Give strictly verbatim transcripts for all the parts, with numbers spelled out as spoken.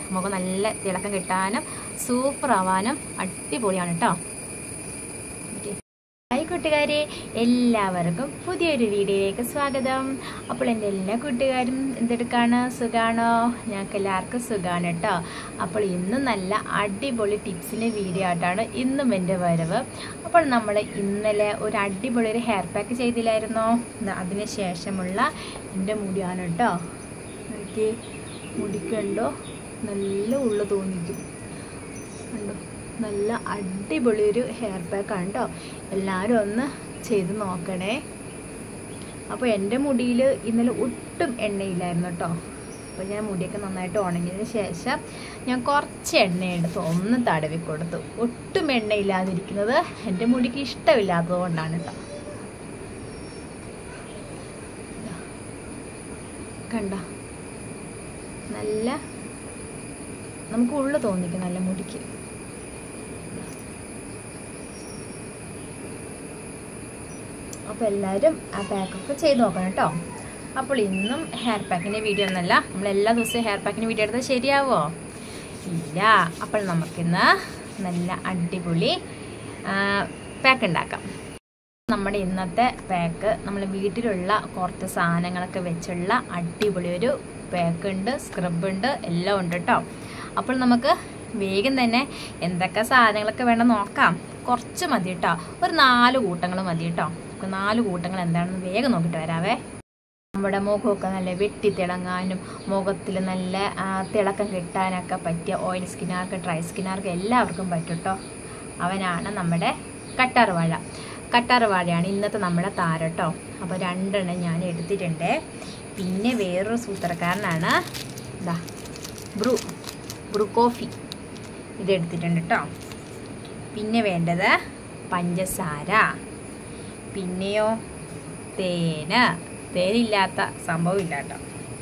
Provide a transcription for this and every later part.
മുഖം നല്ല തിളക്കം കിട്ടാനും സൂപ്പർ ആവാനും അടിപൊളിയാണ് കേട്ടോ. ഹായ് കൂട്ടുകാരെ, എല്ലാവർക്കും പുതിയൊരു വീഡിയോയിലേക്ക് സ്വാഗതം. അപ്പോൾ എൻ്റെ എല്ലാ കൂട്ടുകാരും എന്തെടുക്കാണ്, സുഖാണോ? ഞങ്ങൾക്ക് എല്ലാവർക്കും സുഖമാണ് കേട്ടോ. അപ്പോൾ ഇന്നും നല്ല അടിപൊളി ടിപ്സിൻ്റെ വീഡിയോ ആയിട്ടാണ് ഇന്നും എൻ്റെ വരവ്. അപ്പോൾ നമ്മൾ ഇന്നലെ ഒരു അടിപൊളി ഒരു ഹെയർ പാക്ക് ചെയ്തില്ലായിരുന്നോ? അതിന് ശേഷമുള്ള എൻ്റെ മുടിയാണ് കേട്ടോ. എനിക്ക് മുടിക്കുണ്ടോ നല്ല ഉള്ളു തോന്നിക്കും കണ്ടോ, നല്ല അടിപൊളി ഒരു ഹെയർ പാക്കാണ് കേട്ടോ. എല്ലാവരും ഒന്ന് ചെയ്ത് നോക്കണേ. അപ്പോൾ എൻ്റെ മുടിയിൽ ഇന്നലെ ഒട്ടും എണ്ണയില്ലായിരുന്നു കേട്ടോ. അപ്പോൾ ഞാൻ മുടിയൊക്കെ നന്നായിട്ട് ഉണങ്ങിയതിന് ശേഷം ഞാൻ കുറച്ച് എണ്ണ എടുത്ത് ഒന്ന് തടവി കൊടുത്തു. ഒട്ടും എണ്ണയില്ലാതിരിക്കുന്നത് എൻ്റെ മുടിക്ക് ഇഷ്ടമില്ലാത്തത് കൊണ്ടാണ് കേട്ടോ. കണ്ട, നല്ല നമുക്ക് ഉള്ളു തോന്നിക്കും നല്ല മുടിക്ക്. അപ്പോൾ എല്ലാവരും ആ പാക്കൊക്കെ ചെയ്ത് നോക്കണം കേട്ടോ. അപ്പോൾ ഇന്നും ഹെയർ പാക്കിൻ്റെ വീഡിയോ ഒന്നല്ല, നമ്മൾ എല്ലാ ദിവസവും ഹെയർ പാക്കിൻ്റെ വീഡിയോ എടുത്താൽ ശരിയാവോ? ഇല്ല. അപ്പോൾ നമുക്കിന്ന് നല്ല അടിപൊളി പാക്ക് ഉണ്ടാക്കാം. നമ്മുടെ ഇന്നത്തെ പാക്ക് നമ്മൾ വീട്ടിലുള്ള കുറച്ച് സാധനങ്ങളൊക്കെ വെച്ചുള്ള അടിപൊളി ഒരു പാക്ക് ഉണ്ട്, സ്ക്രബ് ഉണ്ട്, എല്ലാം ഉണ്ട് കേട്ടോ. അപ്പോൾ നമുക്ക് വേഗം തന്നെ എന്തൊക്കെ സാധനങ്ങളൊക്കെ വേണം നോക്കാം. കുറച്ച് മതി കേട്ടോ, ഒരു നാല് കൂട്ടങ്ങൾ മതി കേട്ടോ. നാല് കൂട്ടങ്ങൾ എന്താണെന്ന് വേഗം നോക്കിയിട്ട് വരാവേ. നമ്മുടെ മുഖമൊക്കെ നല്ല വെട്ടി തിളങ്ങാനും മുഖത്തിൽ നല്ല തിളക്കം കിട്ടാനൊക്കെ പറ്റിയ ഓയിൽ സ്കിന്നുകാർക്ക്, ഡ്രൈ സ്കിന്നുകാർക്ക് എല്ലാവർക്കും പറ്റും കേട്ടോ. അവനാണ് നമ്മുടെ കറ്റാർവാഴ. കറ്റാർവാഴയാണ് ഇന്നത്തെ നമ്മുടെ താരം കേട്ടോ. അപ്പോൾ രണ്ടെണ്ണം ഞാൻ എടുത്തിട്ടുണ്ട്. പിന്നെ വേറൊരു സൂത്രക്കാരനാണ് ഇതാ ബ്രൂ ബ്രൂ കോഫി, ഇതെടുത്തിട്ടുണ്ട് കേട്ടോ. പിന്നെ വേണ്ടത് പഞ്ചസാര, പിന്നെയോ തേന്. തേനില്ലാത്ത സംഭവമില്ല കേട്ടോ.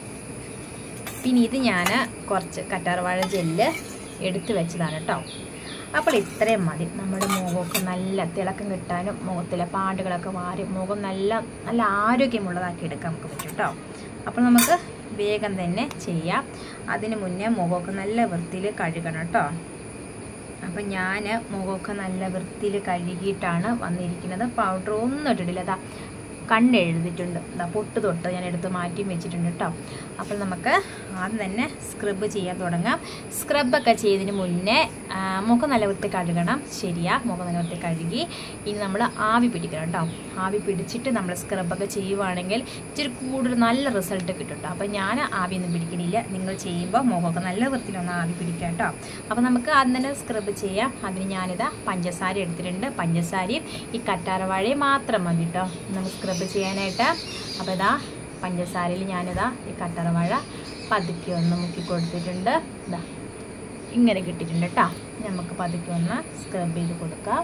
പിന്നെ ഇത് ഞാൻ കുറച്ച് കറ്റാർവാഴ ജെല്ല് എടുത്ത് വെച്ചതാണ് കേട്ടോ. അപ്പോൾ ഇത്രയും മതി. നമ്മുടെ മുഖമൊക്കെ നല്ല തിളക്കം കിട്ടാനും മുഖത്തിലെ പാടുകളൊക്കെ മാറി മുഖം നല്ല നല്ല ആരോഗ്യമുള്ളതാക്കി എടുക്കാൻ നമുക്ക് പറ്റും കേട്ടോ. അപ്പോൾ നമുക്ക് വേഗം തന്നെ ചെയ്യാം. അതിന് മുന്നേ മുഖമൊക്കെ നല്ല വൃത്തിയിൽ കഴുകണം കേട്ടോ. അപ്പം ഞാൻ മുഖമൊക്കെ നല്ല വൃത്തിയിൽ കഴുകിയിട്ടാണ് വന്നിരിക്കുന്നത്. പൗഡർ ഒന്നും ഇട്ടിട്ടില്ല. അതാ കണ്ണെഴുതിയിട്ടുണ്ട്, അതാ പൊട്ട് തൊട്ട് ഞാൻ എടുത്ത് മാറ്റി വെച്ചിട്ടുണ്ട് കേട്ടോ. അപ്പോൾ നമുക്ക് ആദ്യം തന്നെ സ്ക്രബ് ചെയ്യാൻ തുടങ്ങാം. സ്ക്രബൊക്കെ ചെയ്തതിന് മുന്നേ മുഖം നല്ല വൃത്തി കഴുകണം. ശരിയാ, മുഖം നല്ല വൃത്തി കഴുകി ഇനി നമ്മൾ ആവി പിടിക്കണം കേട്ടോ. ആവി പിടിച്ചിട്ട് നമ്മൾ സ്ക്രബൊക്കെ ചെയ്യുവാണെങ്കിൽ ഇച്ചിരി കൂടുതൽ നല്ല റിസൾട്ട് കിട്ടും കേട്ടോ. അപ്പോൾ ഞാൻ ആവിയൊന്നും പിടിക്കണില്ല. നിങ്ങൾ ചെയ്യുമ്പോൾ മുഖമൊക്കെ നല്ല വൃത്തിയിലൊന്ന് ആവി പിടിക്കാം കേട്ടോ. അപ്പോൾ നമുക്ക് ആദ്യം തന്നെ സ്ക്രബ് ചെയ്യാം. അതിന് ഞാനിതാ പഞ്ചസാര എടുത്തിട്ടുണ്ട്. പഞ്ചസാരയും ഈ കറ്റാർവാഴയും മാത്രം മതി കേട്ടോ നമുക്ക് സ്ക്രബ് ചെയ്യാനായിട്ട്. അപ്പോൾ ഇതാ പഞ്ചസാരയിൽ ഞാനിതാ ഈ കറ്റാർവാഴ പതുക്കി ഒന്ന് മുക്കി കൊടുത്തിട്ടുണ്ട്. ഇതാ ഇങ്ങനെ കിട്ടിയിട്ടുണ്ട് കേട്ടോ. നമുക്ക് പതുക്കി ഒന്ന് സ്ക്രബ് ചെയ്ത് കൊടുക്കാം.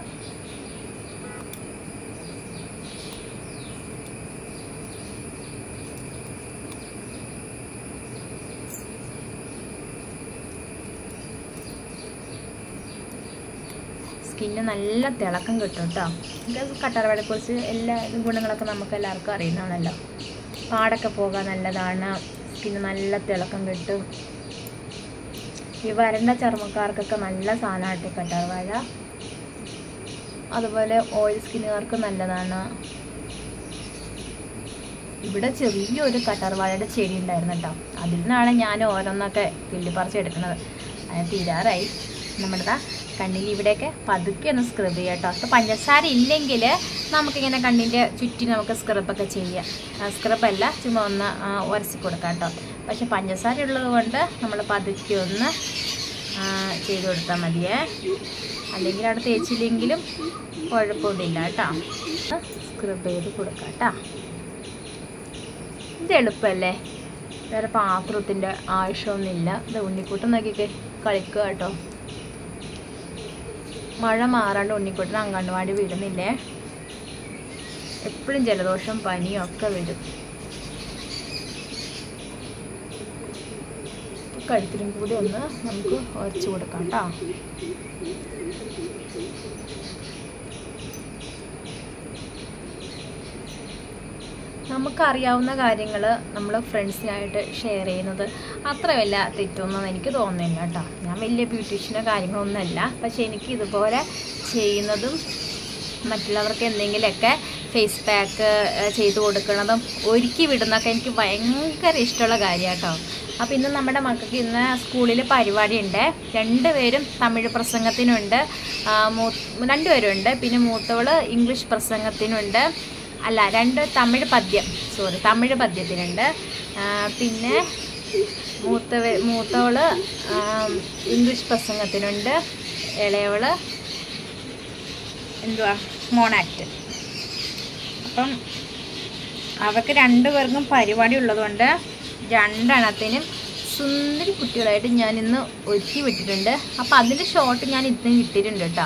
സ്കിന്ന് നല്ല തിളക്കം കിട്ടും കേട്ടോ. കറ്റാർവാഴയെക്കുറിച്ച് എല്ലാ ഗുണങ്ങളൊക്കെ നമുക്ക് എല്ലാവർക്കും അറിയുന്നതാണല്ലോ. പാടൊക്കെ പോകാൻ നല്ലതാണ്, സ്കിന്ന് നല്ല തിളക്കം കിട്ടും. ഈ വരണ്ട ചർമ്മക്കാർക്കൊക്കെ നല്ല സാധനമായിട്ട് കറ്റാർവാഴ. അതുപോലെ ഓയിൽ സ്കിന്നുകാർക്ക് നല്ലതാണ്. ഇവിടെ ചെറിയൊരു കറ്റാർവാഴയുടെ ചെടി ഉണ്ടായിരുന്നു കേട്ടോ. അതിൽ നിന്നാണ് ഞാൻ ഓരോന്നൊക്കെ കിള്ളിപ്പറിച്ച് എടുക്കുന്നത്. അത് തീരാറായി. നമ്മുടെ കണ്ണിൽ ഇവിടെയൊക്കെ പതുക്കെ ഒന്ന് സ്ക്രബ് ചെയ്യാം കേട്ടോ. അപ്പോൾ പഞ്ചസാര ഇല്ലെങ്കിൽ നമുക്കിങ്ങനെ കണ്ണിൻ്റെ ചുറ്റി നമുക്ക് സ്ക്രബൊക്കെ ചെയ്യാം. സ്ക്രബല്ല, ചുമ്മാ ഒന്ന് ഉരಸಿ കൊടുക്കാം കേട്ടോ. പക്ഷെ പഞ്ചസാര ഉള്ളത് കൊണ്ട് നമ്മൾ പതുക്കെ ഒന്ന് ചെയ്ത് കൊടുത്താൽ മതിയേ. അല്ലെങ്കിൽ അവിടെ തേച്ചില്ലെങ്കിലും കുഴപ്പമൊന്നുമില്ല കേട്ടോ. സ്ക്രബ് ചെയ്ത് കൊടുക്കാം കേട്ടോ. ഇത് എളുപ്പമല്ലേ, വേറെ പാത്രത്തിൻ്റെ ആവശ്യമൊന്നുമില്ല. ഇത് ഉണ്ണിക്കൂട്ടം നോക്കിയൊക്കെ കളിക്കുക കേട്ടോ. മഴ മാറാണ്ട് ഉണ്ണിക്കുട്ടൻ അംഗൻവാടി വിടുന്നില്ലേ. എപ്പോഴും ജലദോഷം പനിയും ഒക്കെ വരും. കഴുത്തിലും കൂടി ഒന്ന് നമുക്ക് ഉരച്ചു കൊടുക്കാം കേട്ടോ. നമുക്കറിയാവുന്ന കാര്യങ്ങൾ നമ്മൾ ഫ്രണ്ട്സിനായിട്ട് ഷെയർ ചെയ്യുന്നത് അത്ര വല്ല തെറ്റൊന്നും എനിക്ക് തോന്നുന്നില്ല കേട്ടോ. ഞാൻ വലിയ ബ്യൂട്ടീഷ്യനോ കാര്യങ്ങളൊന്നുമല്ല. പക്ഷേ എനിക്ക് ഇതുപോലെ ചെയ്യുന്നതും മറ്റുള്ളവർക്ക് എന്തെങ്കിലുമൊക്കെ ഫേസ് പാക്ക് ചെയ്ത് കൊടുക്കുന്നതും ഒരുക്കി വിടുന്നതൊക്കെ എനിക്ക് ഭയങ്കര ഇഷ്ടമുള്ള കാര്യമാണ് കേട്ടോ. അപ്പോൾ ഇന്ന് നമ്മുടെ മക്കൾക്ക് ഇന്ന് സ്കൂളിൽ പരിപാടിയുണ്ട്. രണ്ടുപേരും തമിഴ് പ്രസംഗത്തിനുണ്ട്, മൂ രണ്ടുപേരുണ്ട്. പിന്നെ മൂത്തവൾ ഇംഗ്ലീഷ് പ്രസംഗത്തിനുണ്ട്, അല്ല രണ്ട് തമിഴ് പദ്യം സോറി തമിഴ് പദ്യത്തിനുണ്ട്. പിന്നെ മൂത്ത മൂത്തവൾ ഇംഗ്ലീഷ് പ്രസംഗത്തിനുണ്ട്, ഇളയവൾ എന്തുവാ മോണാക്ട്. അപ്പം അവർക്ക് രണ്ടുപേർക്കും പരിപാടി ഉള്ളതുകൊണ്ട് രണ്ടെണ്ണത്തിനും സുന്ദരി കുട്ടികളായിട്ട് ഞാൻ ഇന്ന് ഒരുക്കി വിട്ടിട്ടുണ്ട്. അപ്പം അതിൻ്റെ ഷോട്ട് ഞാൻ ഇന്ന് ഇട്ടിട്ടുണ്ട് കേട്ടോ.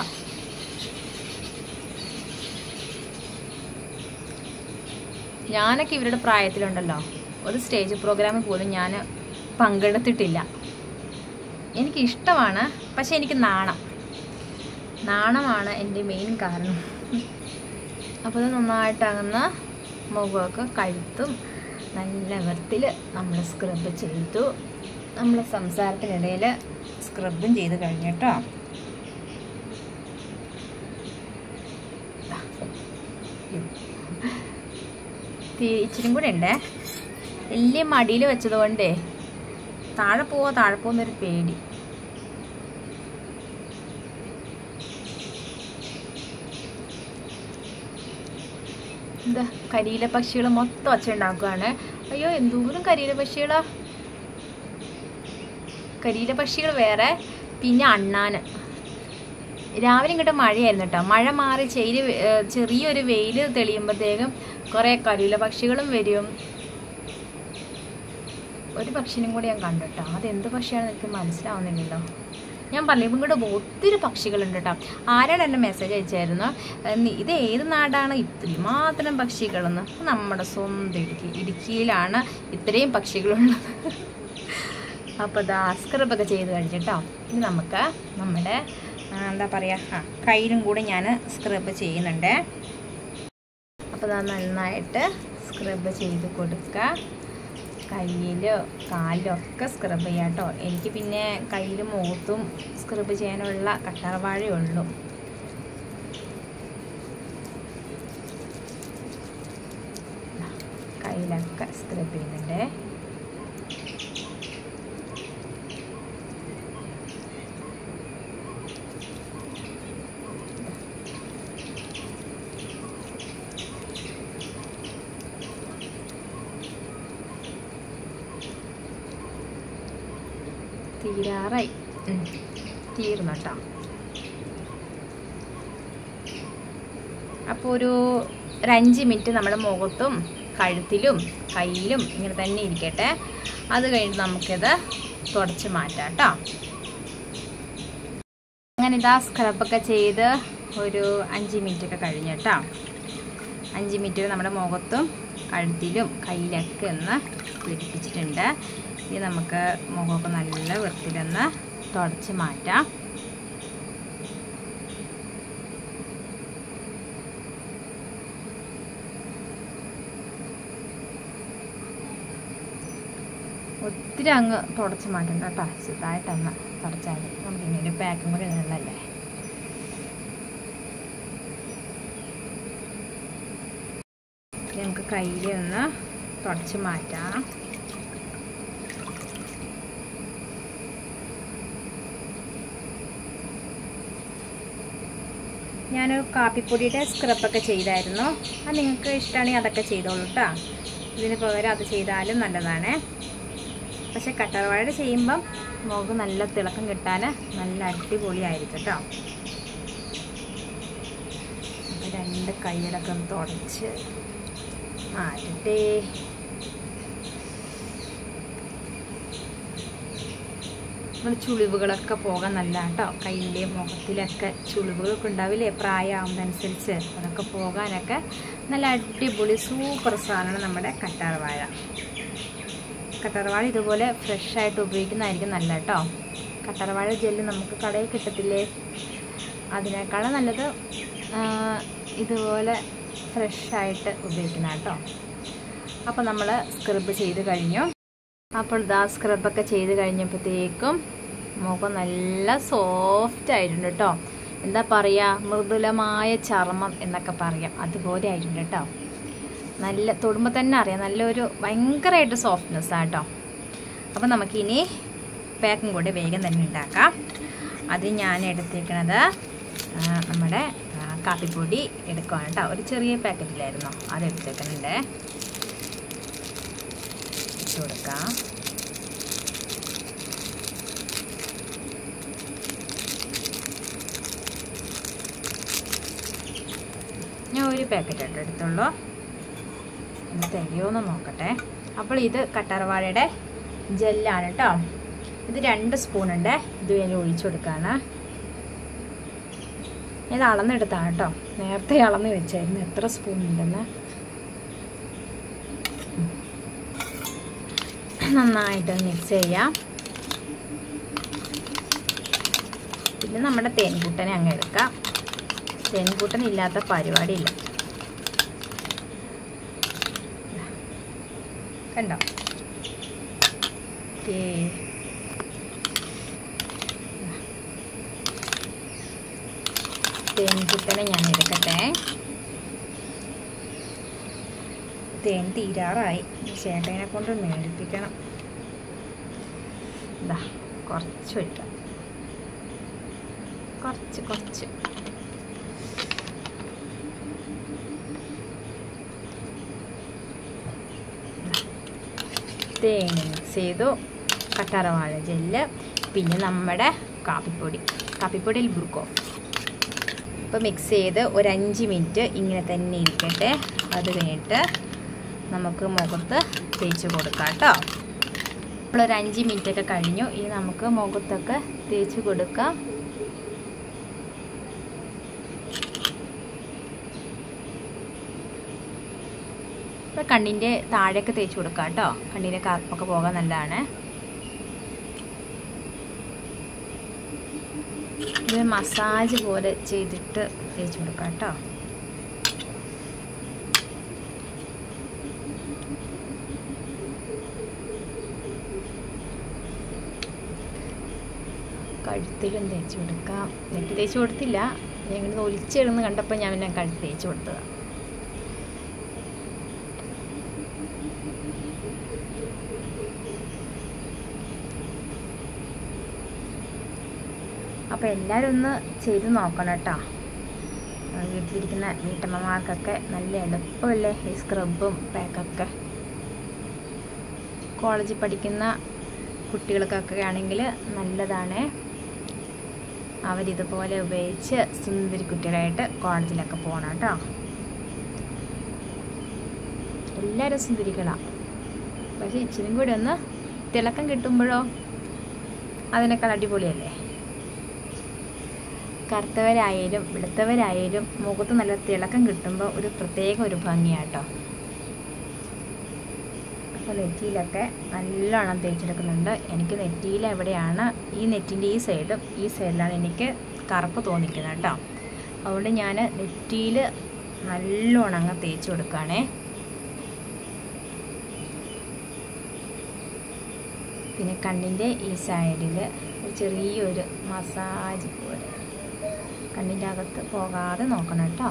ഞാനൊക്കെ ഇവരുടെ പ്രായത്തിലുണ്ടല്ലോ ഒരു സ്റ്റേജ് പ്രോഗ്രാമിൽ പോലും ഞാൻ പങ്കെടുത്തിട്ടില്ല. എനിക്കിഷ്ടമാണ്, പക്ഷെ എനിക്ക് നാണം നാണമാണ് എൻ്റെ മെയിൻ കാരണം. അപ്പോൾ അത് നന്നായിട്ടങ്ങുന്ന മുഖമൊക്കെ കഴുത്തും നല്ല വൃത്തിയിൽ നമ്മൾ സ്ക്രബ് ചെയ്തു. നമ്മൾ സംസാരത്തിനിടയിൽ സ്ക്രബും ചെയ്ത് കഴിഞ്ഞു കേട്ടോ. ഇച്ചിരി കൂടെ ഉണ്ടേ. വലിയ മടിയിൽ വെച്ചതുകൊണ്ടേ താഴെ പോവോ താഴെ പോകുന്നൊരു പേടി. എന്താ കരിയില പക്ഷികൾ മൊത്തം ഒച്ച ഉണ്ടാക്കുകയാണ്. അയ്യോ എന്തോരം കരിയില പക്ഷികളാ. കരിയില പക്ഷികൾ വേറെ, പിന്നെ അണ്ണാന്. രാവിലെ ഇങ്ങോട്ട് മഴയായിരുന്നു കേട്ടോ. മഴ മാറി ചെയില് ചെറിയൊരു വെയിൽ തെളിയുമ്പോഴത്തേക്കും കുറേ കരിയില പക്ഷികളും വരും. ഒരു പക്ഷിനും കൂടി ഞാൻ കണ്ടു കേട്ടോ. അതെന്ത് പക്ഷിയാണെന്ന് എനിക്ക് മനസ്സിലാവുന്നില്ലല്ലോ. ഞാൻ പറഞ്ഞു ഇങ്ങോട്ട് ഒത്തിരി പക്ഷികളുണ്ട് കേട്ടോ. ആരാണ് എന്നെ മെസ്സേജ് അയച്ചായിരുന്നു, ഇത് ഏത് നാടാണ് ഇത്രയും മാത്രം പക്ഷികളെന്ന്. നമ്മുടെ സ്വന്തം ഇടുക്കി ഇടുക്കിയിലാണ് ഇത്രയും പക്ഷികളുള്ളത്. അപ്പോൾ ദാ സ്ക്രബൊക്കെ ചെയ്ത് കഴിഞ്ഞിട്ടോ. ഇനി നമുക്ക് നമ്മുടെ എന്താ പറയുക ആ കയ്യിലും കൂടെ ഞാൻ സ്ക്രബ് ചെയ്യുന്നുണ്ട്. അപ്പോൾ അത് നന്നായിട്ട് സ്ക്രബ് ചെയ്ത് കൊടുക്കുക. കയ്യിലോ കാലിലോ ഒക്കെ സ്ക്രബ് ചെയ്യാം കേട്ടോ. എനിക്ക് പിന്നെ കയ്യിലും മുഖത്തും സ്ക്രബ് ചെയ്യാനുള്ള കറ്റാർവാഴയേ ഉള്ളൂ. കയ്യിലൊക്കെ സ്ക്രബ് ചെയ്യുന്നുണ്ട്. തീരാറായി, തീർന്നു കേട്ടോ. അപ്പോൾ ഒരു ഒരു അഞ്ച് മിനിറ്റ് നമ്മുടെ മുഖത്തും കഴുത്തിലും കയ്യിലും ഇങ്ങനെ തന്നെ ഇരിക്കട്ടെ. അത് കഴിഞ്ഞ് നമുക്കിത് തുടച്ച് മാറ്റാം കേട്ടോ. അങ്ങനെ ഇതാ സ്ക്രബൊക്കെ ചെയ്ത് ഒരു അഞ്ച് മിനിറ്റ് ഒക്കെ കഴിഞ്ഞ് കേട്ടോ. അഞ്ച് മിനിറ്റ് നമ്മുടെ മുഖത്തും കഴുത്തിലും കയ്യിലൊക്കെ ഒന്ന് പിടിപ്പിച്ചിട്ടുണ്ട്. ഇനി നമുക്ക് മുഖമൊക്കെ നല്ല വൃത്തിയിലൊന്ന് തുടച്ച് മാറ്റാം. ഒത്തിരി അങ്ങ് തുടച്ച് മാറ്റണ്ട കേട്ടോ. ചെറുതായിട്ടൊന്ന് തുടച്ചാൽ നമുക്ക് ഇനി ഒരു പാക്കും കൂടി ഉള്ളല്ലേ. നമുക്ക് കയ്യിൽ ഒന്ന് തുടച്ച് മാറ്റാം. ഞാനൊരു കാപ്പിപ്പൊടിയുടെ സ്ക്രബൊക്കെ ചെയ്തായിരുന്നു. അത് നിങ്ങൾക്ക് ഇഷ്ടമാണെങ്കിൽ അതൊക്കെ ചെയ്തോളൂ കേട്ടോ. ഇതിന് പകരം അത് ചെയ്താലും നല്ലതാണ്. പക്ഷെ കറ്റാർവാഴ ചെയ്യുമ്പം മുഖം നല്ല തിളക്കം കിട്ടാൻ നല്ല അടിപൊളിയായിരിക്കും കേട്ടോ. അപ്പോൾ രണ്ട് കൈയിലൊക്കെ ഒന്ന് തുടച്ച് മാറ്റട്ടെ. നമ്മൾ ചുളിവുകളൊക്കെ പോകാൻ നല്ല കേട്ടോ. കയ്യിലെ മുഖത്തിലൊക്കെ ചുളിവുകളൊക്കെ ഉണ്ടാവില്ലേ പ്രായമാകുന്നതനുസരിച്ച്, അതൊക്കെ പോകാനൊക്കെ നല്ല അടിപൊളി സൂപ്പർ സാധനമാണ് നമ്മുടെ കറ്റാർവാഴ. കറ്റാർവാഴ ഇതുപോലെ ഫ്രഷായിട്ട് ഉപയോഗിക്കുന്നതായിരിക്കും നല്ല കേട്ടോ. കറ്റാർവാഴ ജെല്ല് നമുക്ക് കടയിൽ കിട്ടത്തില്ലേ, അതിനേക്കാളും നല്ലത് ഇതുപോലെ ഫ്രഷായിട്ട് ഉപയോഗിക്കുന്ന കേട്ടോ. അപ്പോൾ നമ്മൾ സ്ക്രബ് ചെയ്ത് കഴിഞ്ഞു. അപ്പോൾ ഇതാ സ്ക്രബൊക്കെ ചെയ്ത് കഴിഞ്ഞപ്പോഴത്തേക്കും മുഖം നല്ല സോഫ്റ്റ് ആയിട്ടുണ്ട് കേട്ടോ. എന്താ പറയുക, മൃദുലമായ ചർമ്മം എന്നൊക്കെ പറയാം, അതുപോലെ ആയിട്ടുണ്ട് കേട്ടോ. നല്ല തൊടുമ്പോൾ തന്നെ അറിയാം, നല്ലൊരു ഭയങ്കരമായിട്ട് സോഫ്റ്റ്നെസ് ആട്ടോ. അപ്പോൾ നമുക്കിനി പാക്കും കൂടെ വേഗം തന്നെ ഉണ്ടാക്കാം. അത് ഞാൻ എടുത്തേക്കണത് നമ്മുടെ കാപ്പിപ്പൊടി എടുക്കുകയാണ് കേട്ടോ. ഒരു ചെറിയ പാക്കറ്റിലായിരുന്നു അത് എടുത്തേക്കുന്നുണ്ട്. ഇട്ട് കൊടുക്കാം. ഞാൻ ഒരു പാക്കറ്റ് ആയിട്ട് എടുത്തുള്ളൂ, ഒന്ന് തികയോന്ന് നോക്കട്ടെ. അപ്പോൾ ഇത് കറ്റാർവാഴയുടെ ജെല്ലാണ് കേട്ടോ. ഇത് രണ്ട് സ്പൂൺ ഉണ്ട്. ഇത് ഞാൻ ഒഴിച്ചു കൊടുക്കുകയാണ്. ഇത് അളന്നെടുത്താണ് കേട്ടോ, നേരത്തെ അളന്ന് വെച്ചായിരുന്നു എത്ര സ്പൂൺ ഉണ്ടെന്ന്. നന്നായിട്ട് മിക്സ് ചെയ്യാം. പിന്നെ നമ്മുടെ തേൻകൂട്ടനെ അങ്ങ് എടുക്കാം. തേൻകൂട്ടൻ ഇല്ലാത്ത പരിപാടിയില്ല. കണ്ടോ? ഓക്കേ, തേൻകൂട്ടനെ ഞാൻ എടുക്കട്ടെ. തേൻ തീരാറായി, ചേട്ടനെ കൊണ്ട് മേടിപ്പിക്കണം. ഇതാ കുറച്ച് വയ്ക്കാം, കുറച്ച് കുറച്ച്. തേൻ മിക്സ് ചെയ്തു, കറ്റാർവാഴ ജെല്ല്, പിന്നെ നമ്മുടെ കാപ്പിപ്പൊടി, കാപ്പിപ്പൊടിയിൽ ബ്രൂക്കോ. ഇപ്പോൾ മിക്സ് ചെയ്ത് ഒരു അഞ്ച് മിനിറ്റ് ഇങ്ങനെ തന്നെ ഇരിക്കട്ടെ. അത് കഴിഞ്ഞിട്ട് നമുക്ക് മുഖത്ത് തേച്ച് കൊടുക്കാം കേട്ടോ. നമ്മളൊരു അഞ്ച് മിനിറ്റൊക്കെ കഴിഞ്ഞു. ഇനി നമുക്ക് മുഖത്തൊക്കെ തേച്ച് കൊടുക്കാം. ഇപ്പോൾ കണ്ണിൻ്റെ താഴെയൊക്കെ തേച്ച് കൊടുക്കാം കേട്ടോ. കണ്ണിൻ്റെ കറുപ്പൊക്കെ പോകാൻ നല്ലതാണ്. ഇത് മസാജ് പോലെ ചെയ്തിട്ട് തേച്ച് കൊടുക്കാം കേട്ടോ. കഴുത്തിലും തേച്ച് കൊടുക്കാം. നെറ്റി തേച്ച് കൊടുത്തില്ല, ഞങ്ങൾ ഒലിച്ചിടുന്ന് കണ്ടപ്പോൾ ഞാൻ പിന്നെ കഴുത്ത് തേച്ച് കൊടുത്തതാണ്. അപ്പോൾ എല്ലാവരും ഒന്ന് ചെയ്ത് നോക്കണം കേട്ടോ. വീട്ടിലിരിക്കുന്ന വീട്ടമ്മമാർക്കൊക്കെ നല്ല എളുപ്പമല്ലേ ഈ സ്ക്രബും പാക്കൊക്കെ. കോളേജിൽ പഠിക്കുന്ന കുട്ടികൾക്കൊക്കെ ആണെങ്കിൽ നല്ലതാണ്. അവരിതുപോലെ ഉപയോഗിച്ച് സുന്ദരി കുട്ടികളായിട്ട് കോളേജിലൊക്കെ പോകണം കേട്ടോ. എല്ലാവരും സുന്ദരികളാണ്, പക്ഷേ ഇച്ചിരി കൂടി ഒന്ന് തിളക്കം കിട്ടുമ്പോഴോ അതിനേക്കാൾ അടിപൊളിയല്ലേ. കറുത്തവരായാലും വെളുത്തവരായാലും മുഖത്ത് നല്ല തിളക്കം കിട്ടുമ്പോൾ ഒരു പ്രത്യേക ഒരു ഭംഗിയാട്ടോ. അപ്പോൾ നെറ്റിയിലൊക്കെ നല്ലോണം തേച്ചെടുക്കുന്നുണ്ട്. എനിക്ക് നെറ്റിയിൽ എവിടെയാണ്, ഈ നെറ്റിൻ്റെ ഈ സൈഡും ഈ സൈഡിലാണ് എനിക്ക് കറുപ്പ് തോന്നിക്കുന്നത് കേട്ടോ. അതുകൊണ്ട് ഞാൻ നെറ്റിയിൽ നല്ലോണം അങ്ങ് തേച്ച് കൊടുക്കുകയാണേ. പിന്നെ കണ്ണിൻ്റെ ഈ സൈഡിൽ ഒരു ചെറിയൊരു മസാജ് പോലെ കണ്ണിൻ്റെ അകത്ത് പോകാതെ നോക്കണം കേട്ടോ.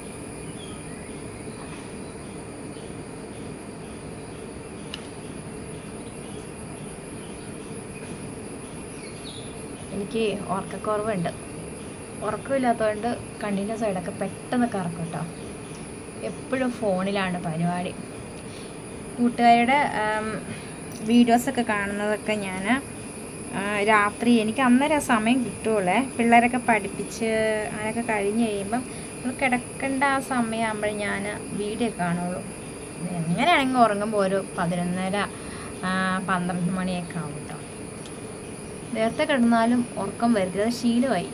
എനിക്ക് ഉറക്കക്കുറവുണ്ട്. ഉറക്കമില്ലാത്തതുകൊണ്ട് കണ്ണിൻ്റെ സൈഡൊക്കെ പെട്ടെന്ന് കറക്കും കേട്ടോ. എപ്പോഴും ഫോണിലാണ് പരിപാടി. കൂട്ടുകാരുടെ വീഡിയോസൊക്കെ കാണുന്നതൊക്കെ ഞാൻ രാത്രി എനിക്ക് അന്നേരം സമയം കിട്ടുള്ളേ. പിള്ളേരൊക്കെ പഠിപ്പിച്ച് അങ്ങനെയൊക്കെ കഴിഞ്ഞ് കഴിയുമ്പം നമ്മൾ കിടക്കേണ്ട ആ സമയമാകുമ്പോൾ ഞാൻ വീഡിയോ കാണുള്ളൂ. എങ്ങനെയാണെങ്കിൽ ഉറങ്ങുമ്പോൾ ഒരു പതിനൊന്നര പന്ത്രണ്ട് മണിയൊക്കെ ആവും കേട്ടോ. നേരത്തെ കിടന്നാലും ഉറക്കം വരില്ല, അത് ശീലമായി.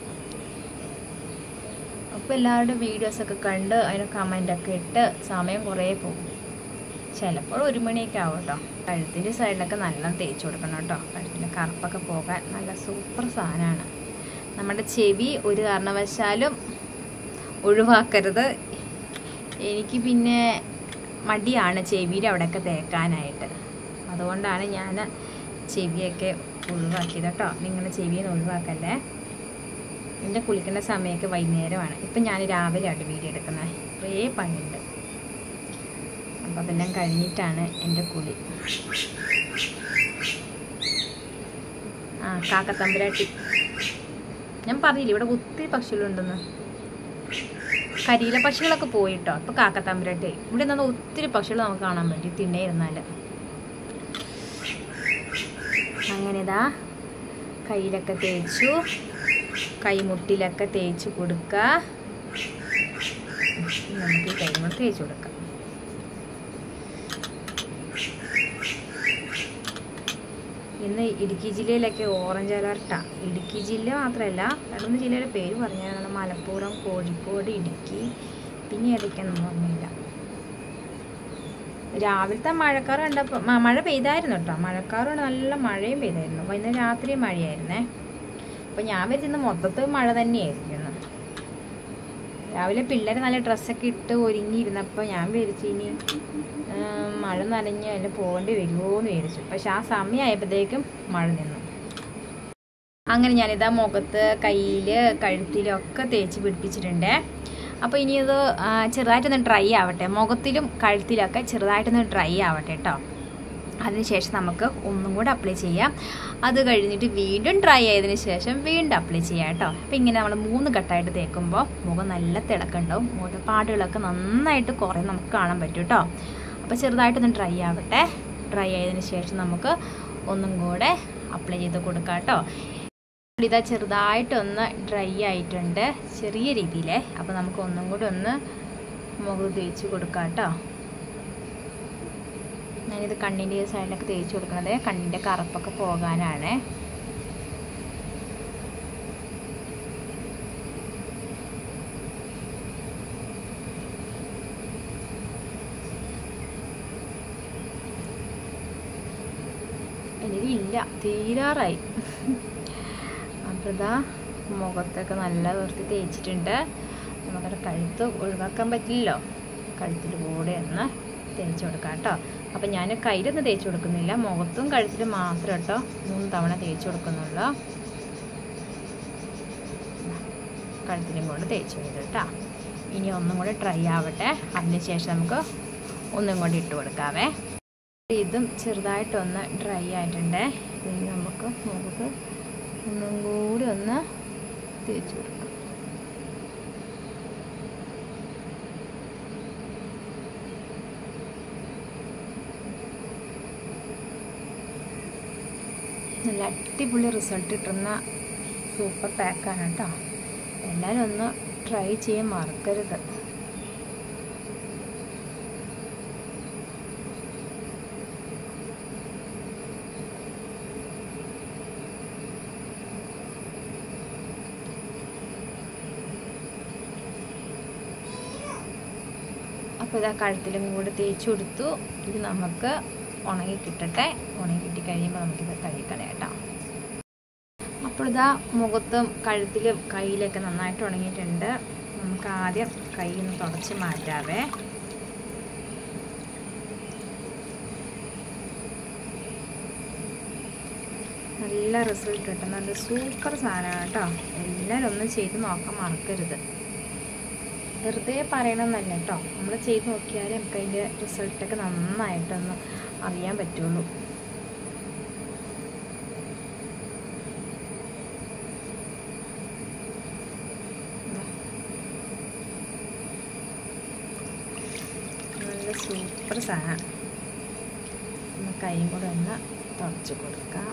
അപ്പോൾ എല്ലാവരുടെ വീഡിയോസൊക്കെ കണ്ട് അതിന് കമൻ്റൊക്കെ ഇട്ട് സമയം കുറേ പോകും. ചിലപ്പോൾ ഒരു മണിയൊക്കെ ആവും കേട്ടോ. കഴുത്തിൻ്റെ സൈഡിലൊക്കെ നല്ല തേച്ച് കൊടുക്കണം കേട്ടോ. കഴുത്തിൻ്റെ കറുപ്പൊക്കെ പോകാൻ നല്ല സൂപ്പർ സാധനമാണ്. നമ്മുടെ ചെവി ഒരു കാരണവശാലും ഒഴിവാക്കരുത്. എനിക്ക് പിന്നെ മടിയാണ് ചെവിയുടെ അവിടെയൊക്കെ തേക്കാനായിട്ട്. അതുകൊണ്ടാണ് ഞാൻ ചെവിയൊക്കെ ഒഴിവാക്കിയത് കേട്ടോ. നിങ്ങളുടെ ചെവിയെ ഒഴിവാക്കല്ലേ. എൻ്റെ കുളിക്കേണ്ട സമയമൊക്കെ വൈകുന്നേരമാണ്. ഇപ്പം ഞാൻ രാവിലെയാണ് വീഡിയോ എടുക്കുന്നത്. കുറേ പണിയുണ്ട്. അപ്പോൾ അതെല്ലാം കഴിഞ്ഞിട്ടാണ് എൻ്റെ കുളി. ആ കാക്കത്തമ്പുരാട്ടി ഞാൻ പറഞ്ഞില്ല ഇവിടെ ഒത്തിരി പക്ഷികളുണ്ടെന്ന്. കരിയില പക്ഷികളൊക്കെ പോയിട്ടോ. ഇപ്പോൾ കാക്കത്തമ്പുരാട്ടി ഇവിടെ നിന്ന് ഒത്തിരി പക്ഷികൾ നമുക്ക് കാണാൻ പറ്റും തിണ്ണേ ഇരുന്നാൽ. അങ്ങനെ ഇതാ കയ്യിലൊക്കെ തേച്ചു, കൈമുട്ടിലൊക്കെ തേച്ച് കൊടുക്കുക. നമുക്ക് ഈ കൈമുട്ട് തേച്ച് കൊടുക്കാം. ഇന്ന് ഇടുക്കി ജില്ലയിലൊക്കെ ഓറഞ്ച് അലർട്ടാണ്. ഇടുക്കി ജില്ല മാത്രമല്ല രണ്ട് മൂന്ന് ജില്ലയുടെ പേര് പറഞ്ഞാൽ മലപ്പുറം, കോഴിക്കോട്, ഇടുക്കി, പിന്നെ ഏതൊക്കെയാണെന്ന് പറഞ്ഞില്ല. രാവിലത്തെ മഴക്കാറ് കണ്ടപ്പോൾ മഴ പെയ്തായിരുന്നു കേട്ടോ. മഴക്കാറുണ്ട്, നല്ല മഴയും പെയ്തായിരുന്നു. വൈകുന്നേരം രാത്രി മഴയായിരുന്നേ. അപ്പോൾ ഞാൻ വരുന്ന മൊത്തത്തിൽ മഴ തന്നെയായിരുന്നു. രാവിലെ പിള്ളേർ നല്ല ഡ്രസ്സൊക്കെ ഇട്ട് ഒരുങ്ങിയിരുന്നപ്പോൾ ഞാൻ വിചാരിച്ചു ഇനി മഴ നനഞ്ഞ് അതിന് പോകേണ്ടി വരുമോ എന്ന് വിചാരിച്ചു. പക്ഷെ ആ സമയമായപ്പോഴത്തേക്കും മഴ നിന്നു. അങ്ങനെ ഞാനിതാ മുഖത്ത്, കയ്യിൽ, കഴുത്തിലൊക്കെ തേച്ച് പിടിപ്പിച്ചിട്ടുണ്ട്. അപ്പോൾ ഇനി ഇത് ചെറുതായിട്ടൊന്ന് ഡ്രൈ ആവട്ടെ. മുഖത്തിലും കഴുത്തിലൊക്കെ ചെറുതായിട്ടൊന്ന് ഡ്രൈ ആവട്ടെ കേട്ടോ. അതിനുശേഷം നമുക്ക് ഒന്നും കൂടെ അപ്ലൈ ചെയ്യാം. അത് കഴിഞ്ഞിട്ട് വീണ്ടും ഡ്രൈ ആയതിനു ശേഷം വീണ്ടും അപ്ലൈ ചെയ്യാം കേട്ടോ. അപ്പോൾ ഇങ്ങനെ നമ്മൾ മൂന്ന് ഘട്ടമായിട്ട് തേക്കുമ്പോൾ മുഖം നല്ല തിളക്കുണ്ടാവും. മുഖപ്പാടുകളൊക്കെ നന്നായിട്ട് കുറേ നമുക്ക് കാണാൻ പറ്റും കേട്ടോ. അപ്പോൾ ചെറുതായിട്ടൊന്ന് ഡ്രൈ ആവട്ടെ. ഡ്രൈ ആയതിനു ശേഷം നമുക്ക് ഒന്നും കൂടെ അപ്ലൈ ചെയ്ത് കൊടുക്കാം കേട്ടോ. ഇതാ ചെറുതായിട്ടൊന്ന് ഡ്രൈ ആയിട്ടുണ്ട് ചെറിയ രീതിയിലേ. അപ്പോൾ നമുക്ക് ഒന്നും കൂടി ഒന്ന് മുഖം തേച്ച് കൊടുക്കാം കേട്ടോ. ഞാനിത് കണ്ണിൻ്റെ സൈഡിലൊക്കെ തേച്ച് കൊടുക്കുന്നത് കണ്ണിൻ്റെ കറുപ്പൊക്കെ പോകാനാണ്. എനിക്കില്ല, തീരാറായി. അപ്പോൾ ഇതാ മുഖത്തൊക്കെ നല്ല വൃത്തി തേച്ചിട്ടുണ്ട്. നമുക്കത് കഴുത്ത് ഒഴിവാക്കാൻ പറ്റില്ലല്ലോ. കഴുത്തിൽ കൂടെ ഒന്ന് തേച്ച് കൊടുക്കാം കേട്ടോ. അപ്പം ഞാൻ കയ്യിലൊന്നും തേച്ച് കൊടുക്കുന്നില്ല, മുഖത്തും കഴുത്തിലും മാത്രം കേട്ടോ മൂന്ന് തവണ തേച്ച് കൊടുക്കുന്നുള്ളൂ. കഴുത്തിലും കൊണ്ട് തേച്ച് കൊടുക്കും കേട്ടോ. ഇനി ഒന്നും കൂടെ ഡ്രൈ ആവട്ടെ. അതിന് ശേഷം നമുക്ക് ഒന്നും കൂടി ഇട്ട് കൊടുക്കാവേ. ഇതും ചെറുതായിട്ടൊന്ന് ഡ്രൈ ആയിട്ടുണ്ട്. ഇനി നമുക്ക് മുഖത്ത് ഒന്നും കൂടി ഒന്ന് തേച്ച് കൊടുക്കാം. നല്ല അടിപൊളി റിസൾട്ട് കിട്ടുന്ന സൂപ്പർ പാക്കാണ് കേട്ടോ. എല്ലാവരും ഒന്ന് ട്രൈ ചെയ്യാൻ മറക്കരുത്. അപ്പോൾ ഇതാ കഴുത്തിലും കൂടെ തേച്ച് കൊടുത്തു. ഇത് നമുക്ക് ഉണങ്ങി കിട്ടട്ടെ. ഉണങ്ങി കിട്ടി കഴിയുമ്പോൾ നമുക്കിത് കഴുകിക്കളയാം കേട്ടോ. അപ്പോൾ ഇതാ മുഖത്തും കഴുത്തിലും കയ്യിലൊക്കെ നന്നായിട്ട് ഉണങ്ങിയിട്ടുണ്ട്. നമുക്ക് ആദ്യം കയ്യിൽ നിന്ന് തുടച്ച് മാറ്റാവേ. നല്ല റിസൾട്ട് കിട്ടും. നല്ല സൂപ്പർ സാധനമാണ് കേട്ടോ. എല്ലാവരും ഒന്ന് ചെയ്ത് നോക്കാൻ മറക്കരുത്. വെറുതെ പറയണമെന്നല്ല കേട്ടോ. നമ്മൾ ചെയ്ത് നോക്കിയാലേ നമുക്ക് അതിൻ്റെ റിസൾട്ടൊക്കെ നന്നായിട്ടൊന്ന് അറിയാൻ പറ്റുള്ളൂ. നല്ല സൂപ്പർ സാധനം. ഒന്ന് കൈയും കൂടെ ഒന്ന് തുടച്ച് കൊടുക്കാം.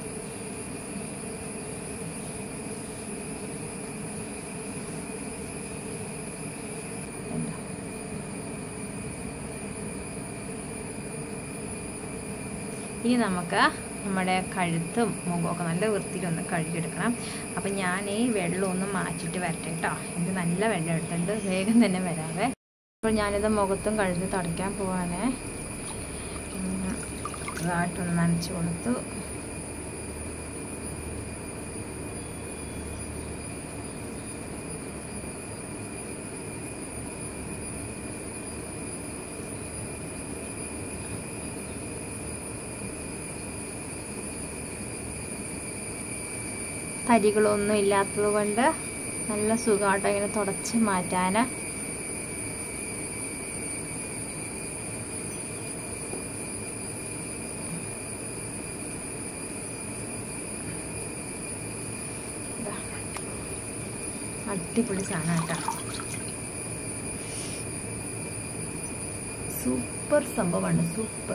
ഇനി നമുക്ക് നമ്മുടെ കഴുത്തും മുഖമൊക്കെ നല്ല വൃത്തിയിലൊന്ന് കഴുകിയെടുക്കണം. അപ്പം ഞാൻ ഈ വെള്ളം ഒന്ന് മാറ്റിയിട്ട് വരട്ടെ കേട്ടോ. എനിക്ക് നല്ല വെള്ളം എടുത്തിട്ടുണ്ട്, വേഗം തന്നെ വരാവേ. അപ്പോൾ ഞാനിത് മുഖത്തും കഴുത്ത് തുടയ്ക്കാൻ പോവാണ്. ഇതായിട്ടൊന്ന് നനച്ച് കൊടുത്തു. തരികളൊന്നും ഇല്ലാത്തത് കൊണ്ട് നല്ല സുഖമാട്ടോ ഇങ്ങനെ തുടച്ച് മാറ്റാൻ. അടിപൊളി സാധനം കേട്ടോ, സൂപ്പർ സംഭവമാണ്, സൂപ്പർ.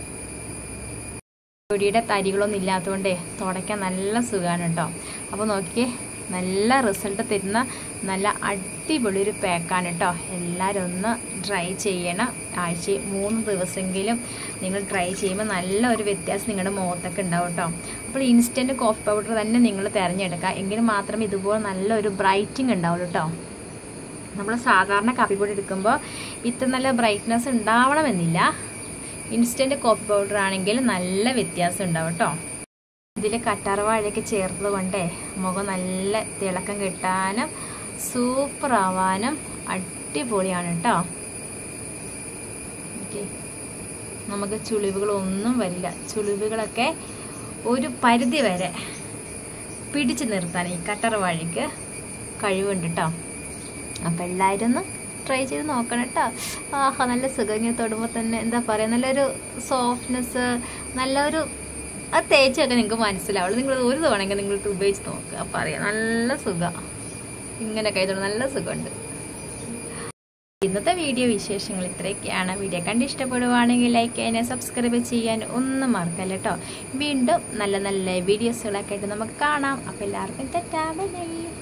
പൊടിയുടെ തരികളൊന്നും ഇല്ലാത്തതുകൊണ്ടേ തുടയ്ക്കാൻ നല്ല സുഖമാണ് കേട്ടോ. അപ്പോൾ നോക്കിയേ, നല്ല റിസൾട്ട് തരുന്ന നല്ല അടിപൊളി ഒരു പാക്കാണ് കേട്ടോ. എല്ലാവരും ഒന്ന് ട്രൈ ചെയ്യണം. ആഴ്ചയിൽ മൂന്ന് ദിവസമെങ്കിലും നിങ്ങൾ ട്രൈ ചെയ്യുമ്പോൾ നല്ല ഒരു വ്യത്യാസം നിങ്ങളുടെ മുഖത്തൊക്കെ ഉണ്ടാവും കേട്ടോ. അപ്പോൾ ഇൻസ്റ്റൻറ്റ് കോഫി പൗഡർ തന്നെ നിങ്ങൾ തിരഞ്ഞെടുക്കുക, എങ്കിൽ മാത്രമേ ഇതുപോലെ നല്ലൊരു ബ്രൈറ്റിങ് ഉണ്ടാവുള്ളൂ കേട്ടോ. നമ്മൾ സാധാരണ കാപ്പിപ്പൊടി എടുക്കുമ്പോൾ ഇത്ര നല്ല ബ്രൈറ്റ്നെസ് ഉണ്ടാവണമെന്നില്ല. ഇൻസ്റ്റൻറ്റ് കോഫി പൗഡർ ആണെങ്കിൽ നല്ല വ്യത്യാസം ഉണ്ടാവും കേട്ടോ. ഇതിൽ കറ്റാർവാഴയൊക്കെ ചേർത്തത് കൊണ്ടേ മുഖം നല്ല തിളക്കം കിട്ടാനും സൂപ്പർ ആവാനും അടിപൊളിയാണ് കേട്ടോ. ഓക്കെ, നമുക്ക് ചുളിവുകളൊന്നും വരില്ല. ചുളിവുകളൊക്കെ ഒരു പരിധി വരെ പിടിച്ചു നിർത്താൻ ഈ കറ്റാർവാഴയ്ക്ക് കഴിവുണ്ട് കേട്ടോ. അപ്പം എല്ലാവരും ഒന്ന് ട്രൈ ചെയ്ത് നോക്കണം കേട്ടോ. ആഹാ, നല്ല സുഖം. ഇങ്ങനെ തൊടുമ്പോൾ തന്നെ എന്താ പറയുക, നല്ലൊരു സോഫ്റ്റ്നെസ്, നല്ലൊരു അത് തേച്ചൊക്കെ നിങ്ങൾക്ക് മനസ്സിലാവുള്ളൂ. നിങ്ങൾ ഒരു തവണയെങ്കിൽ നിങ്ങൾക്ക് ഉപയോഗിച്ച് നോക്കുക, അപ്പം അറിയാം നല്ല സുഖം. ഇങ്ങനെ കൈതൊണ്ട് നല്ല സുഖമുണ്ട്. ഇന്നത്തെ വീഡിയോ വിശേഷങ്ങൾ ഇത്രയൊക്കെയാണ്. വീഡിയോ കണ്ട് ഇഷ്ടപ്പെടുവാണെങ്കിൽ ലൈക്ക് ചെയ്യാൻ, സബ്സ്ക്രൈബ് ചെയ്യാൻ ഒന്നും മറക്കല്ല കേട്ടോ. വീണ്ടും നല്ല നല്ല വീഡിയോസുകളൊക്കെ ആയിട്ട് നമുക്ക് കാണാം. അപ്പം എല്ലാവർക്കും തെറ്റാ ബൈ.